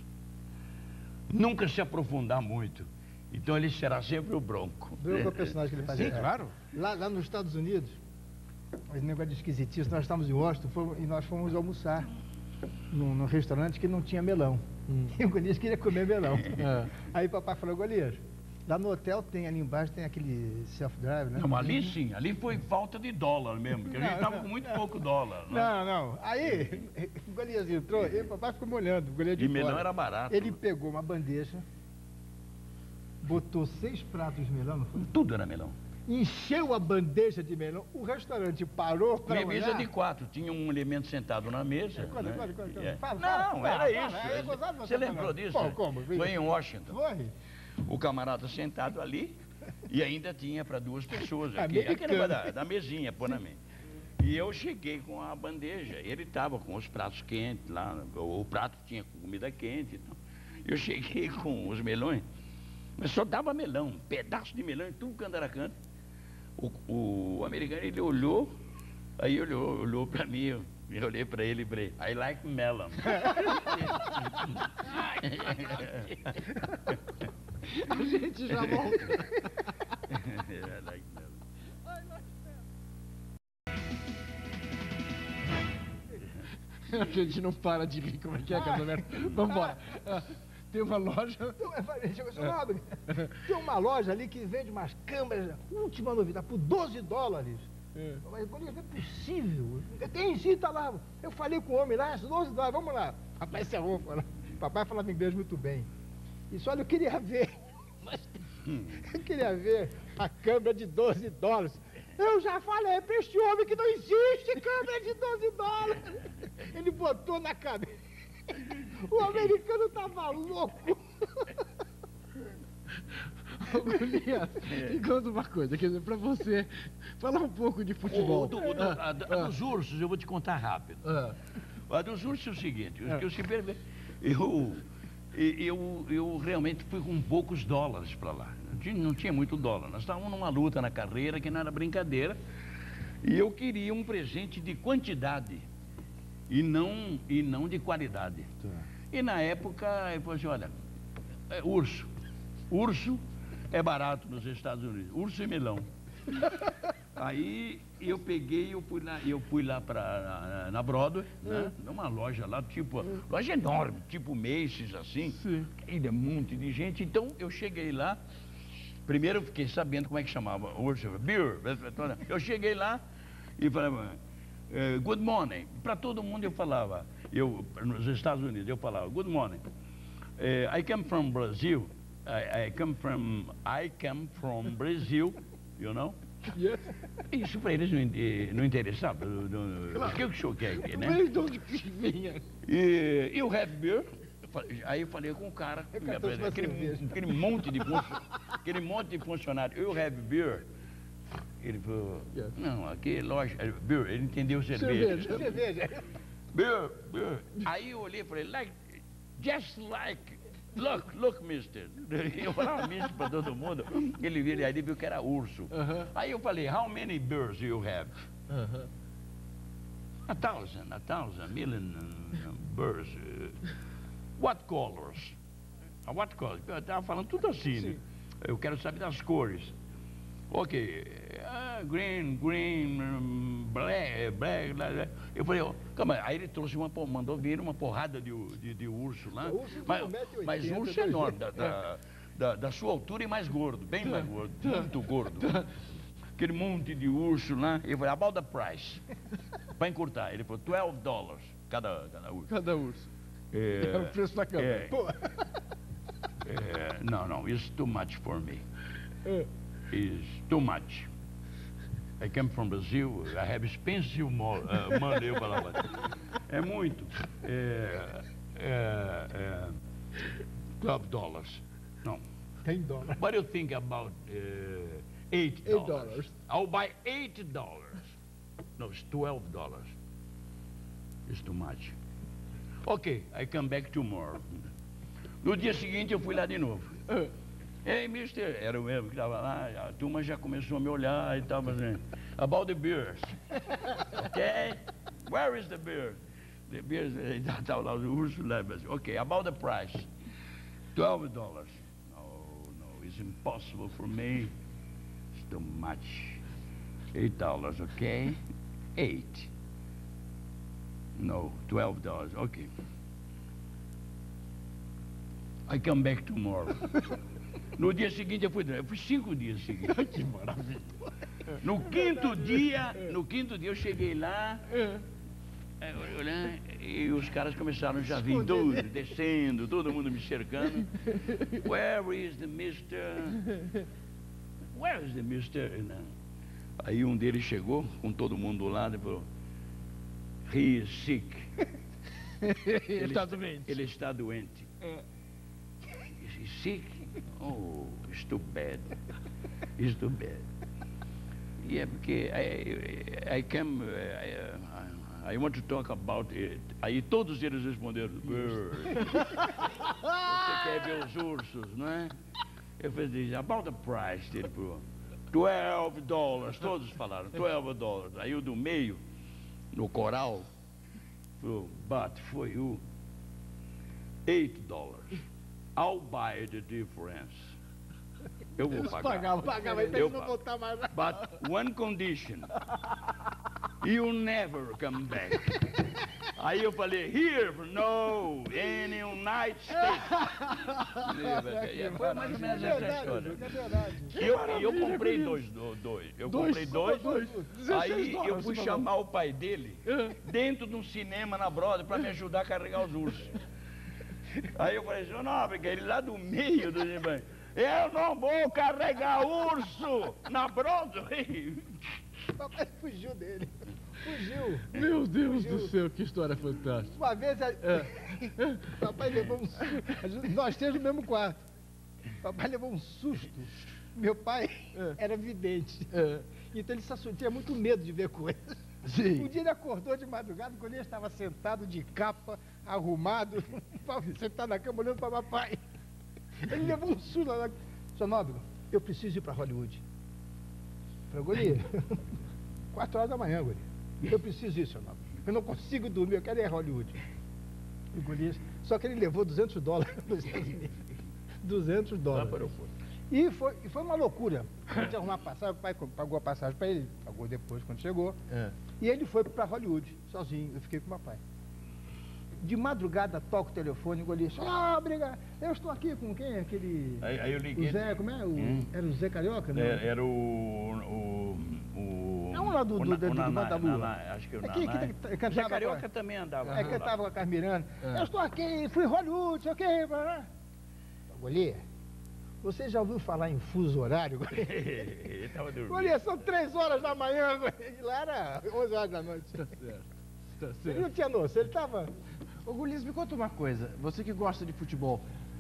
nunca se aprofundar muito, então ele será sempre o Bronco. Bronco é o personagem que ele fazia. Sim, claro. Lá, lá nos Estados Unidos, esse negócio de esquisitice, nós estávamos em Washington fomos- e nós fomos almoçar num, num restaurante que não tinha melão. Hum. E o Golias queria comer melão. É. Aí papai falou, Golias, lá no hotel tem, ali embaixo tem aquele self-drive, né? Não, mas ali sim, ali foi falta de dólar mesmo, porque a gente Não, estava não, com muito pouco dólar. Né? Não, não. Aí o Golias entrou e o papai ficou me olhando. O Golias de E melão fora. era barato. Ele pegou uma bandeja, botou seis pratos de melão, não foi? Tudo era melão. encheu a bandeja de melão, o restaurante parou para olhar. Minha mesa de quatro, tinha um elemento sentado na mesa. Conta, né? conta, conta. É. Fala, Não, fala, era fala, isso. fala, é gozado Você você lembrou falando. disso? Bom, como? Foi em Washington. Foi. O camarada sentado ali e ainda tinha para duas pessoas. Aqui, Americano. aquele negócio da, da mesinha, pôr na mesa. E eu cheguei com a bandeja. Ele estava com os pratos quentes lá. O, o prato tinha comida quente. Então. Eu cheguei com os melões. Mas só dava melão, um pedaço de melão em tudo canto era canto. O, o americano, ele olhou, aí olhou, olhou para mim, eu, eu olhei para ele e falei, I like melon. A gente já volta. I like melon. A gente não para de rir, como é que é, Casamento? Vamos embora. Ah, tem uma loja... É, tem uma loja ali que vende umas câmeras, última novidade, por doze dólares. É. Mas não é possível. Tem sim, tá lá. Eu falei com o homem lá, doze dólares, vamos lá. Papai se arruma. Papai falava inglês muito bem. Isso, olha, eu queria ver. Eu queria ver a câmera de doze dólares. Eu já falei para este homem que não existe câmera de doze dólares. Ele botou na cabeça. O americano tava louco. Golias, me conta uma coisa, quer dizer, para você falar um pouco de futebol. O, do, o do, a, a, a dos ursos, eu vou te contar rápido. Ah. A dos ursos é o seguinte, eu, eu, eu, eu, eu realmente fui com poucos dólares para lá. Não tinha, não tinha muito dólar. Nós estávamos numa luta na carreira que não era brincadeira. E eu queria um presente de quantidade e não, e não de qualidade. Tá. E na época, eu falei assim, olha, é urso. Urso é barato nos Estados Unidos. Urso e melão. Aí eu peguei, eu fui lá, eu fui lá pra, na, na Broadway, né? Numa loja lá, tipo, loja enorme, tipo Macy's, assim. Sim. Ainda um monte de gente. Então eu cheguei lá, primeiro eu fiquei sabendo como é que chamava, urso, beer. Eu cheguei lá e falava, uh, good morning. Para todo mundo eu falava, eu, nos Estados Unidos eu falava, good morning. Uh, I come from Brazil. I, I come from I come from Brazil, you know? Yes. Isso para eles não, não interessava. O que o senhor quer aqui, né? Mas de onde que vinha? E eu have beer. Aí eu falei com o cara, aquele, aquele monte de aquele monte de funcionário. Eu have beer. Ele falou, yes. Não, aqui é loja, beer. Ele entendeu cerveja. Cerveja, cerveja. Beer, beer. Aí eu olhei e falei, like, just like. Look, look, mister. Eu falava mister para todo mundo. Ele viu, aí ele viu que era urso. Uh-huh. Aí eu falei, how many bears do you have? Uh-huh. A thousand, a thousand, million uh, bears. Uh, what colors? Uh, what colors? Eu estava falando tudo assim, né? Eu quero saber das cores. Ok, uh, green, green, um, black, black, black. Eu falei, oh, calma, aí ele trouxe uma, mandou vir uma porrada de, de, de urso lá. Urso mas, mas urso é enorme, da, da, da, da sua altura e mais gordo, bem mais gordo, muito gordo. Aquele monte de urso lá. Eu falei, about the price. Para encurtar, ele falou, twelve dólares cada, cada urso. Cada urso. É, é o preço da cama. É, é, não, não, it's too much for me. É. Is too much. I come from Brazil, I have expensive mo uh, money, eu falava. É muito. É, é, é, twelve dollars. Não. ten dólares. What do you think about uh, eight dollars? I'll buy eight dollars. No, it's twelve dollars. It's too much. Okay, I come back tomorrow. No dia seguinte eu fui lá de novo. Uh. Ei, mister, era o mesmo que estava lá, a turma já começou a me olhar e estava assim, about the beers. Ok? Where is the beer? The beers, estava lá o urso lá, mas, ok, about the price. twelve dollars. No, no, it's impossible for me. It's too much. eight dollars, ok? eight. No, twelve dollars, ok. I come back tomorrow. No dia seguinte eu fui, eu fui cinco dias seguidos. Que maravilha. No quinto dia, no quinto dia eu cheguei lá, é, olhando, e os caras começaram já a vir tudo, descendo, todo mundo me cercando. Where is the mister? where is the mister? Aí um deles chegou, com todo mundo do lado, e falou, he is sick. Ele está doente. Ele está doente. É. Is he sick? Oh, it's too bad. It's too bad. E é porque I, I came, I, I want to talk about it. Aí todos eles responderam, você quer ver os ursos, não é? Eu falei, about the price, ele falou, twelve dollars, todos falaram, twelve dollars. Aí o do meio, no coral, falou, but for you, eight dollars. I'll buy the difference. Eu vou pagar. Pagava, pagava, então ele não voltar mais. But one condition, you never come back. Aí eu falei, here, no, in the United States. Foi mais ou menos essa história. E eu, eu comprei dois, dois. Eu comprei dois, aí eu fui chamar o pai dele dentro de um cinema na Broadway para me ajudar a carregar os ursos. Aí eu falei, senhor Nóbrega, ele lá do meio do cinema. Eu não vou carregar urso na Broadway. Papai fugiu dele. Fugiu. Meu Deus Fugiu. do céu, que história fantástica. Uma vez, a... É. papai levou um susto. Nós três no mesmo quarto. Papai levou um susto. Meu pai É. era vidente. É. Então ele se assustou, tinha muito medo de ver coisas. Sim. Um dia ele acordou de madrugada, quando ele estava sentado de capa, arrumado, sentado na cama olhando para papai. Ele levou um susto lá. Seu Nóbrega, eu preciso ir para Hollywood. Eu falei, Guri, quatro horas da manhã, Guri. Eu preciso ir, seu Nóbrega. Eu não consigo dormir, eu quero ir a Hollywood. E o Guri, só que ele levou duzentos dólares nos Estados Unidos. duzentos dólares. E foi, e foi uma loucura. A gente arrumar a passagem, o pai pagou a passagem para ele, pagou depois quando chegou. É. E ele foi para Hollywood, sozinho. Eu fiquei com o papai. De madrugada toca o telefone, o Guri disse, ah, obrigado, eu estou aqui com quem? Aquele... Aí, aí eu liguei. O Zé, como é? O, Hum. Era o Zé Carioca? Não? Era, era o, o, o... É um lá do, do, o, do, o do, do Naná, Badalua. Naná, acho que o É Naná. que, que, que, que cantava Zé Carioca com a- também andava. É que cantava com a Carmirana. É. Eu estou aqui, fui em Hollywood, sei o quê. Goli, você já ouviu falar em fuso horário? Ele estava dormindo. Goli, são três horas da manhã, Goli. E lá era onze horas da noite. Tá certo. Tá Ele certo. não tinha noção, ele estava... Ô, Gulis, me conta uma coisa. Você que gosta de futebol,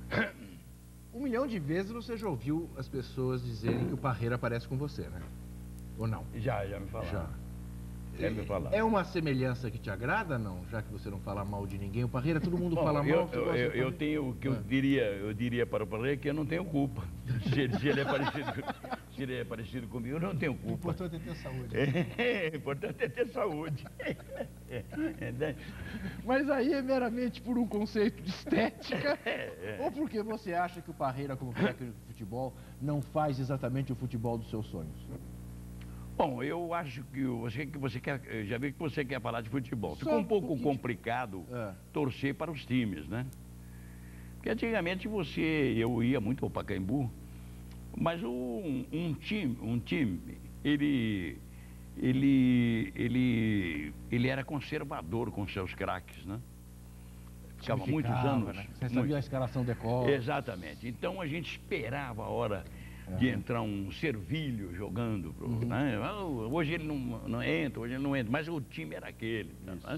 um milhão de vezes você já ouviu as pessoas dizerem que o Parreira parece com você, né? Ou não? Já, já me falaram. Já. Já me falaram. É uma semelhança que te agrada, não? Já que você não fala mal de ninguém. O Parreira, todo mundo Bom, fala mal. eu, você eu, gosta eu, do eu Parreira? tenho o que eu Ah. diria, eu diria para o Parreira que eu não tenho culpa. Se ele, se ele é parecido, se ele é parecido comigo, eu não tenho O culpa. importante é ter saúde. É, o importante é ter saúde. É, é, né? Mas aí é meramente por um conceito de estética? É, é. Ou porque você acha que o Parreira, como técnico de futebol, não faz exatamente o futebol dos seus sonhos? Bom, eu acho que você, que você quer, eu já vi que você quer falar de futebol. Só Ficou um um pouco pouquinho. complicado É. torcer para os times, né? Porque antigamente você, eu ia muito ao Pacaembu, mas um, um time, um time, ele, ele, ele, ele era conservador com seus craques, né? Ficava muitos Ficava, anos. né? Você muito- sabia a escalação de cor. Exatamente. Então a gente esperava a hora de entrar um servilho jogando. Pro, Uhum. né? Ah, hoje ele não, não entra, hoje ele não entra, mas o time era aquele. Né?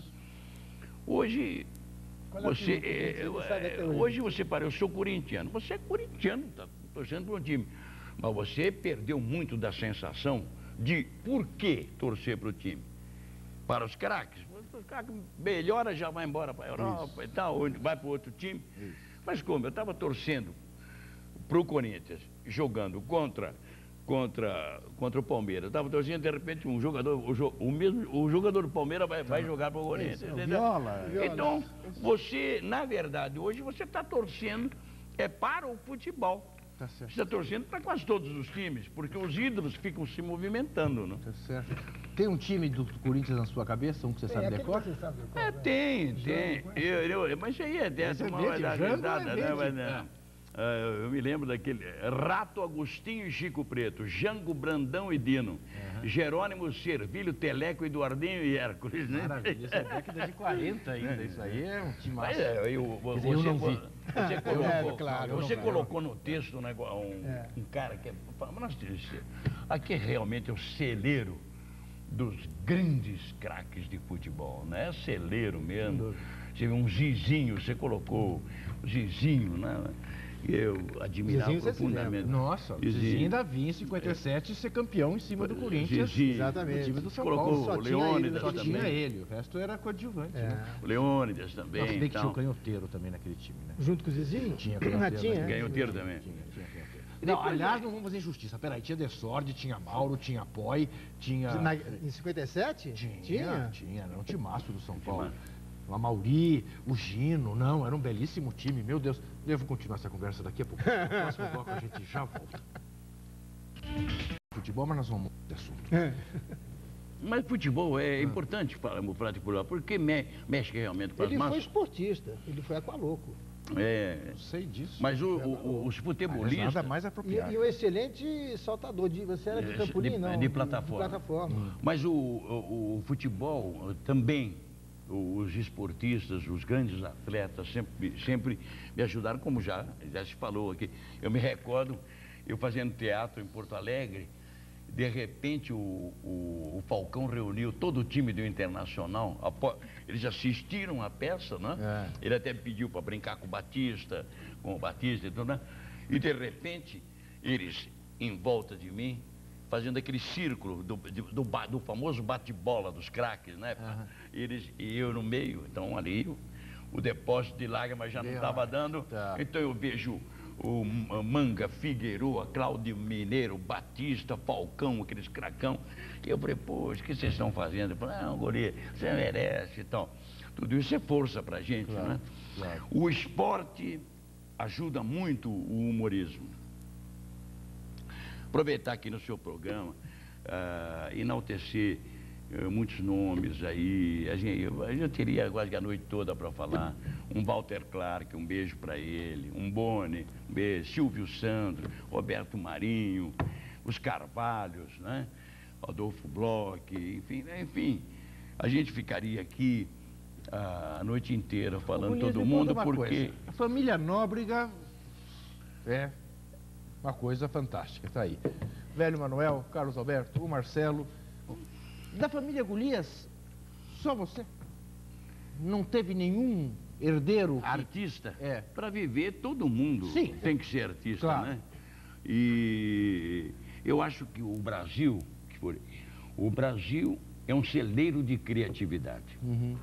Hoje, Qual é o você, time que você eh, não sabe até eh, hoje? hoje você para, eu sou corintiano. Você é corintiano, está torcendo para um time. Mas você perdeu muito da sensação de por que torcer para o time. Para os craques. Os craques melhora, já vai embora para a Europa e tal, ou vai para outro time. Mas como? Eu estava torcendo para o Corinthians, jogando contra, contra, contra o Palmeiras. Estava torcendo, de repente, um jogador, o, jo, o mesmo, o jogador do Palmeiras vai, vai jogar para o Corinthians. Isso, entendeu? Viola. Então, você, na verdade, hoje você está torcendo é para o futebol. Tá certo. Você está torcendo para quase todos os times, porque os ídolos ficam se movimentando, não? Tá certo. Tem um time do Corinthians na sua cabeça, um que você sabe É, aquele decor? que você sabe qual É, é. tem, tem. Eu, eu, mas isso aí é dessa, Mas é uma dente, vai dar Jango é risada, né? dente. Mas, não. Uh, eu me lembro daquele Rato, Agostinho e Chico Preto, Jango, Brandão e Dino, uhum. Jerônimo, Servilho, Teleco, Eduardinho e Hércules, né? Maravilha, isso é década de quarenta ainda, isso aí é um time massa. É, eu, você, eu não vi. Você colocou, é, claro, você não, colocou no texto né, um, é. um cara que é... Nós, aqui é realmente o celeiro dos grandes craques de futebol, né? É celeiro mesmo. Você viu um Zizinho, você colocou o Zizinho, né? Eu admirava Zizinho, profundamente. Nossa, o Zizinho ainda vinha em cinquenta e sete é. ser campeão em cima do Corinthians. Zizinho. Exatamente. O time do São Paulo. Só o Leônidas só também. tinha ele, o resto era coadjuvante. É. Né? O Leônidas também. Nossa, então. que tinha o Canhoteiro também naquele time, né? Junto com o Zizinho? Tinha Canhoteiro. tinha, né? Canhoteiro também. Tinha, tinha Canhoteiro. Não, aliás, não vamos fazer injustiça. Peraí, tinha Desorde, tinha Mauro, tinha Poi, tinha... Na, em cinquenta e sete? Tinha, tinha. Tinha, era um timaço do São Paulo. O Amauri, o Gino, não, era um belíssimo time, meu Deus. Devo continuar essa conversa daqui a pouco. No próximo bloco a gente já volta. Futebol, mas nós vamos mudar de assunto. Mas futebol é importante para o particular, porque me, mexe realmente com as Ele massas. foi esportista, ele foi aqualoco. É. Eu sei disso. Mas o, o, os futebolistas... Nada mais apropriado. E, e um excelente saltador. De, você era de trampolim, de, não? De plataforma. De plataforma. Hum. Mas o, o, o futebol também, os esportistas, os grandes atletas sempre, sempre me ajudaram, como já, já se falou aqui. Eu me recordo, eu fazendo teatro em Porto Alegre, de repente o, o, o Falcão reuniu todo o time do Internacional, eles assistiram a peça, né? É. Ele até pediu para brincar com o Batista, com o Batista e tudo, né? E de repente, eles em volta de mim, fazendo aquele círculo do, do, do, do famoso bate-bola dos craques, né? Uhum. Eles, e eu no meio, então ali o, o depósito de lágrimas já não estava dando, tá. Então eu vejo o Manga, Figueroa, Cláudio Mineiro, Batista, Falcão, aqueles cracão. E eu falei, poxa, o que vocês estão fazendo? Eu falei, não, guri, você merece e tal. Tudo isso é força pra gente, claro, né? Claro. O esporte ajuda muito o humorismo. Aproveitar aqui no seu programa, uh, enaltecer uh, muitos nomes aí. A gente, eu, eu teria quase a noite toda para falar. Um Walter Clark, um beijo para ele. Um Boni, um beijo. Silvio Sandro, Roberto Marinho, os Carvalhos, né? Adolfo Bloch, enfim, enfim. A gente ficaria aqui uh, a noite inteira falando todo mundo, porque... Coisa. A família Nóbrega é... uma coisa fantástica, tá aí. Velho Manuel, Carlos Alberto, o Marcelo. Da família Golias, só você? Não teve nenhum herdeiro? Que... Artista? É. Para viver, todo mundo Sim. tem que ser artista, claro. Né? E eu acho que o Brasil, que for... o Brasil é um celeiro de criatividade. Uhum.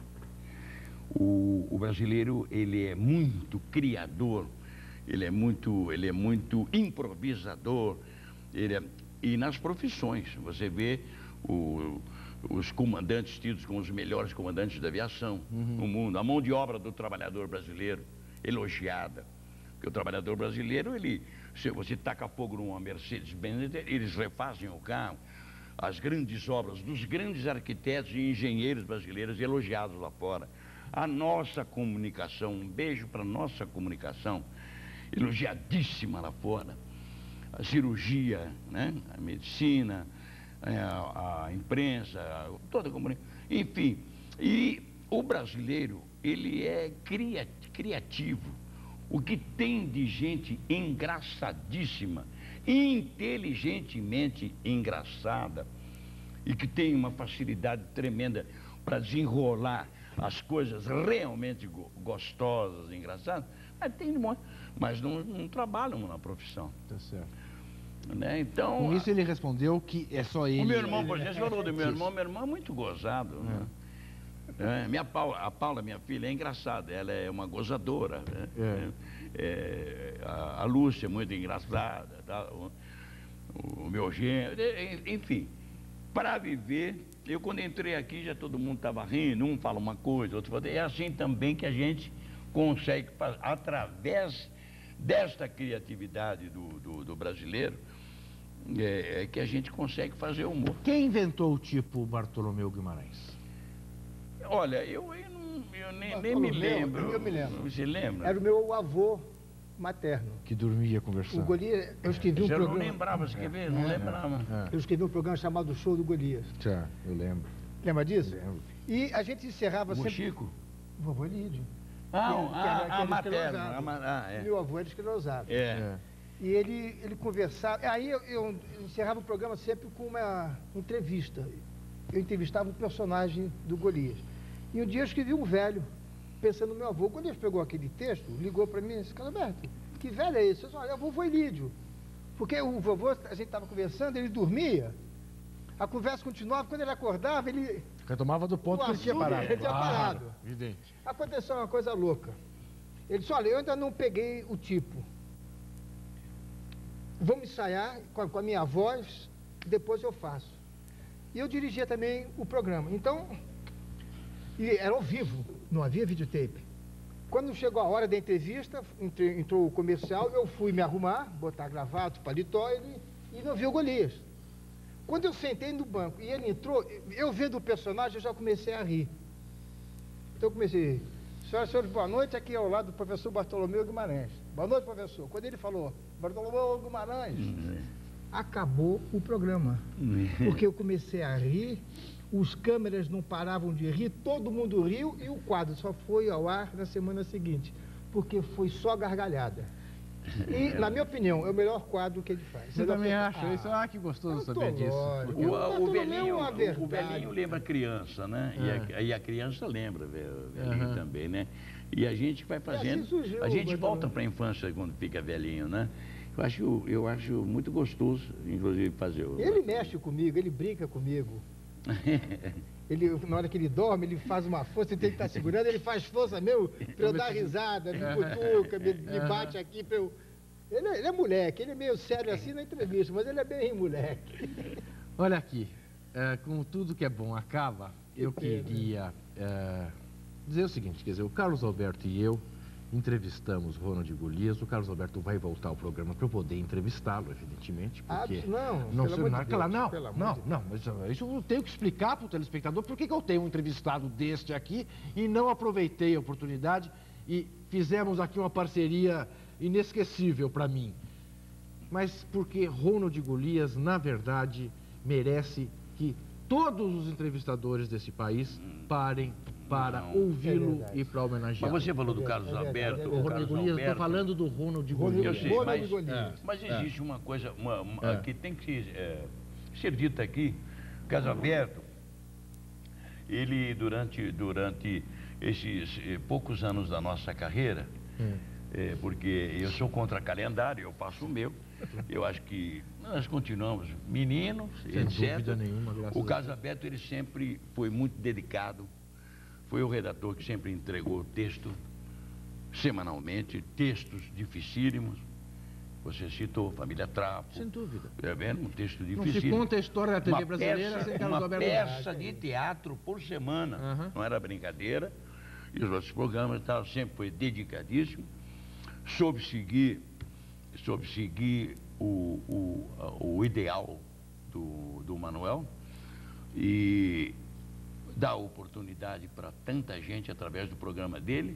O, o brasileiro, ele é muito criador. Ele é muito, ele é muito improvisador, ele é, e nas profissões, você vê o, os comandantes tidos como os melhores comandantes da aviação uhum. no mundo, a mão de obra do trabalhador brasileiro, elogiada, porque o trabalhador brasileiro, ele, se você taca fogo numa Mercedes-Benz, eles refazem o carro, as grandes obras dos grandes arquitetos e engenheiros brasileiros elogiados lá fora, a nossa comunicação, um beijo para a nossa comunicação, elogiadíssima lá fora, a cirurgia, né? A medicina, a, a imprensa, toda a comunicação, enfim. E o brasileiro, ele é cria, criativo. O que tem de gente engraçadíssima, inteligentemente engraçada, e que tem uma facilidade tremenda para desenrolar as coisas realmente gostosas, engraçadas, mas tem de monte. Mas não, não trabalham na profissão. Tá certo. Né? Então, com isso ele respondeu que é só ele. O meu irmão, por exemplo, falou do meu irmão, meu irmão é muito gozado. É. Né? É, minha Paula, a Paula, minha filha, é engraçada, ela é uma gozadora. Né? É. É, a, a Lúcia é muito engraçada, tá? o, o meu gênero, enfim, para viver, eu quando entrei aqui já todo mundo estava rindo, um fala uma coisa, outro fala, é assim também que a gente consegue, através desta criatividade do, do, do brasileiro, é, é que a gente consegue fazer humor. Quem inventou o tipo Bartolomeu Guimarães? Olha, eu, eu, não, eu nem, nem me lembro. Eu me lembro. Você lembra? Era o meu avô materno. Que dormia conversando. O Golias, eu escrevi um eu programa... não lembrava, você quer ver? Não lembrava. É. Eu escrevi um programa chamado Show do Golias. Já, eu lembro. Lembra disso? Lembro. E a gente encerrava O sempre... Chico? Vovô Lídio. Ah, que- um- que ah, era- que a era materno. esclerosado. a ma- Ah, é. Meu avô era esclerosado. É. É. E ele, ele conversava... Aí eu, eu encerrava o programa sempre com uma entrevista. Eu entrevistava um personagem do Golias. E um dia eu escrevi um velho, pensando no meu avô. O Golias pegou aquele texto, ligou para mim e disse, Carlos, que velho é esse? Eu disse, olha, é o vovô Ilídio. Porque o vovô, a gente estava conversando, ele dormia, a conversa continuava, quando ele acordava, ele... Porque tomava do ponto O que ele tinha assunto parado. ele tinha parado. Claro, evidente. Aconteceu uma coisa louca. Ele disse, olha, eu ainda não peguei o tipo. Vamos ensaiar com a, com a minha voz, depois eu faço. E eu dirigia também o programa. Então, e era ao vivo, não havia videotape. Quando chegou a hora da entrevista, entre, entrou o comercial, eu fui me arrumar, botar gravato, paletó, ele, e não vi o Golias. Quando eu sentei no banco e ele entrou, eu vendo o personagem, eu já comecei a rir. Então eu comecei, senhoras e senhores, boa noite, aqui ao lado do professor Bartolomeu Guimarães. Boa noite, professor. Quando ele falou, Bartolomeu Guimarães, acabou o programa. Porque eu comecei a rir, os câmeras não paravam de rir, todo mundo riu e o quadro só foi ao ar na semana seguinte, porque foi só gargalhada. E, na minha opinião, é o melhor quadro que ele faz. Você Melhor também que- acha isso? Ah, que gostoso eu tô saber disso. lógico. Porque O, Eu- o, Bartolomeu é velhinho, uma o verdade. velhinho lembra a criança, né? E, a, e a criança lembra o velhinho Aham. também, né? E a gente vai fazendo, assim surgiu a o gente Bartolomeu. volta para a infância quando fica velhinho, né? Eu acho, eu acho muito gostoso, inclusive, fazer o... Ele mexe comigo, ele brinca comigo. Ele, na hora que ele dorme, ele faz uma força, ele tem que estar segurando, ele faz força mesmo para eu dar risada, me cutuca, me, me bate aqui para eu... Ele, é- ele é moleque, ele é meio sério assim na entrevista, mas ele é bem moleque. Olha aqui, é, como tudo que é bom acaba, eu pena. queria é, dizer o seguinte, quer dizer, o Carlos Alberto e eu entrevistamos o Ronald Golias, o Carlos Alberto vai voltar ao programa para eu poder entrevistá-lo, evidentemente, Ah, porque... não, não, pelo se- amor de não, claro, Deus, não, pelo amor não, de Deus. não, mas isso eu tenho que explicar para o telespectador por que que eu tenho um entrevistado deste aqui e não aproveitei a oportunidade e fizemos aqui uma parceria inesquecível para mim. Mas porque Ronald Golias, na verdade, merece que todos os entrevistadores desse país parem para Não. ouvi-lo É verdade. e para homenageá-lo. Mas você falou do É Carlos verdade, é Alberto, verdade. O o Ronald Carlos Golias, estou Alberto... falando do Ronald Ronald- Golias. Eu sei, Ronald mas, Golias. mas existe uma coisa uma, uma- É. que tem que é, ser dita aqui. O Carlos Alberto, ele durante, durante esses eh, poucos anos da nossa carreira, Hum. eh, porque eu sou contra calendário, eu faço o meu, eu acho que nós continuamos meninos, Sem etcétera. dúvida nenhuma, graças O a Carlos Alberto, ele sempre foi muito dedicado, foi o redator que sempre entregou o texto semanalmente, textos dificílimos. Você citou Família Trapo. Sem dúvida. É vendo? Um texto Não se dificílimo. conta a história da T V Uma brasileira peça, sem Carlos uma Alberto. peça de teatro por semana. Aham. Não era brincadeira. E os outros programas e tal, sempre foi dedicadíssimo. Soube seguir, soube seguir o, o, o ideal do, do Manuel e dar oportunidade para tanta gente através do programa dele,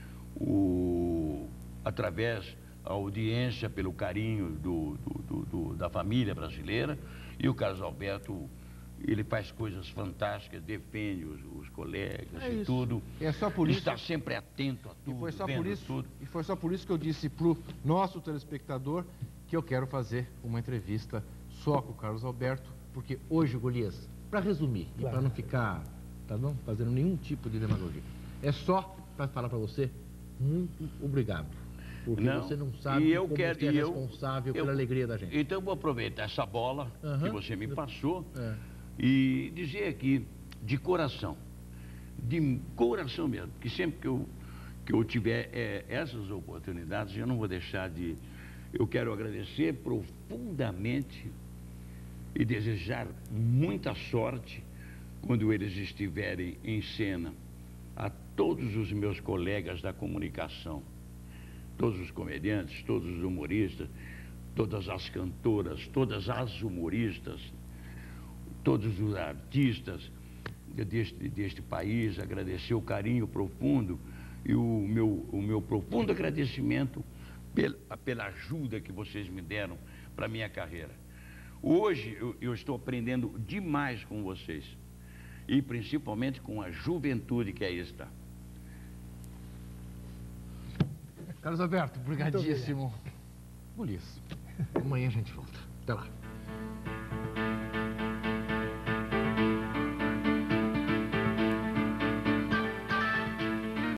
o, através da audiência, pelo carinho do, do, do, do, da família brasileira. E o Carlos Alberto, ele faz coisas fantásticas, defende os, os colegas É e isso. tudo. E é só por isso- Está sempre atento a tudo, E foi só vendo por isso, tudo. e foi só por isso que eu disse pro nosso telespectador que eu quero fazer uma entrevista só com o Carlos Alberto, porque hoje, Golias, para resumir e para não ficar, tá bom, fazendo nenhum tipo de demagogia, é só para falar para você muito obrigado, porque Não, você não sabe e eu como quero- você é e eu- responsável eu- pela alegria da gente. Então eu vou aproveitar essa bola Aham. que você me passou É. e dizer aqui, de coração, de coração mesmo, que sempre que eu, que eu tiver eh, essas oportunidades, eu não vou deixar de... Eu quero agradecer profundamente e desejar muita sorte quando eles estiverem em cena a todos os meus colegas da comunicação, todos os comediantes, todos os humoristas, todas as cantoras, todas as humoristas, todos os artistas deste, deste país, agradecer o carinho profundo e o meu, o meu profundo agradecimento pela, pela ajuda que vocês me deram para a minha carreira. Hoje eu, eu estou aprendendo demais com vocês, e principalmente com a juventude que aí está. Carlos Alberto, obrigadíssimo. Por isso. Amanhã a gente volta. Até lá.